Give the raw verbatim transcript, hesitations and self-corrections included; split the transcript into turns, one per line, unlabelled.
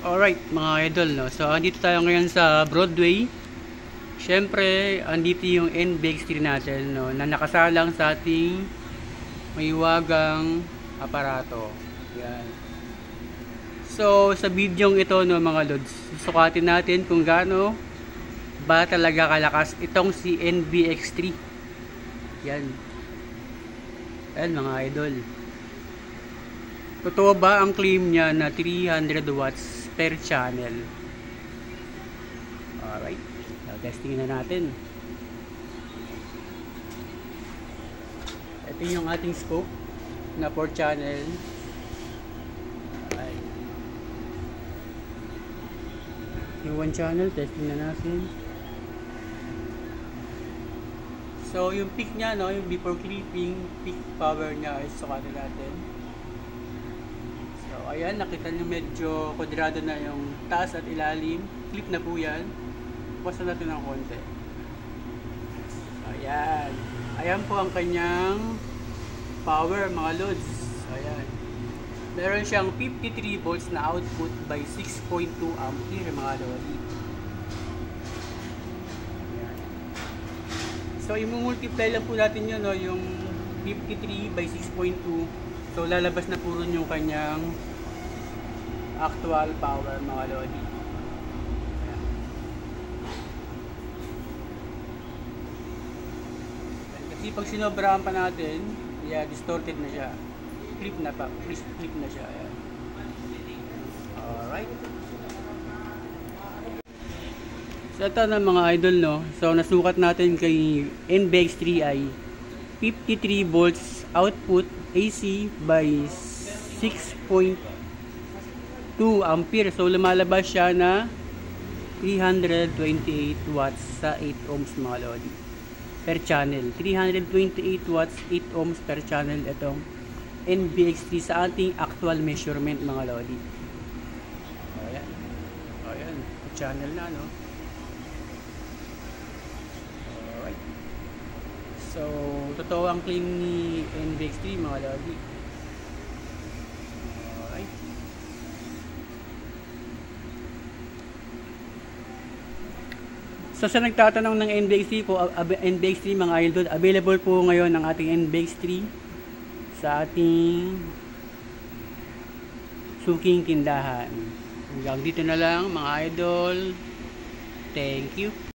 Alright mga idol, no? So andito tayo ngayon sa Broadway. Syempre, andito yung N B X three natin, no, na nakasalang sa ating maywagang aparato. Yan. So sa video ito, no mga lods, susukatin natin kung gaano ba talaga kalakas itong si N B X three. Yan. Yan mga idol. Totoo ba ang claim niya na three hundred watts per channel? Alright, so, testing na natin. Ito yung ating scope na four channel. Alright. Yung one channel, testing na natin. So yung peak niya, no, yung before clipping, peak power niya is sukatin natin. So ayan, nakita nyo medyo kwadrado na yung taas at ilalim. Clip na po yan. Basta natin ng konti. So ayan. Ayan po ang kanyang power mga lods. Ayan. Meron siyang fifty-three volts na output by six point two ampere mga lodi. Ayan. So i-multiply lang po natin yun, no, yung fifty-three by six point two. So lalabas na po rin yung kanyang actual power mga lodi. Ayan. Kasi pag sinobrahan pa natin, yeah, distorted na siya. Clip na pa, clip na siya. Ayan. Alright. So ito na mga idol, no. So nasukat natin kay N B X three ay fifty-three volts output A C by six point two ampere. So lumalabas siya na three hundred twenty-eight watts sa eight ohms mga lodi per channel. Three hundred twenty-eight watts, eight ohms per channel itong N B X three sa ating actual measurement mga lodi. Ayan. Ayan. Channel na, no? Alright. So, totoo ang claim ni N B X three mga lodi. Alright. So sa nagtatanong ng N B X three po, N B X three mga idol, available po ngayon ang ating N B X three sa ating suking tindahan. Hanggang dito na lang mga idol. Thank you.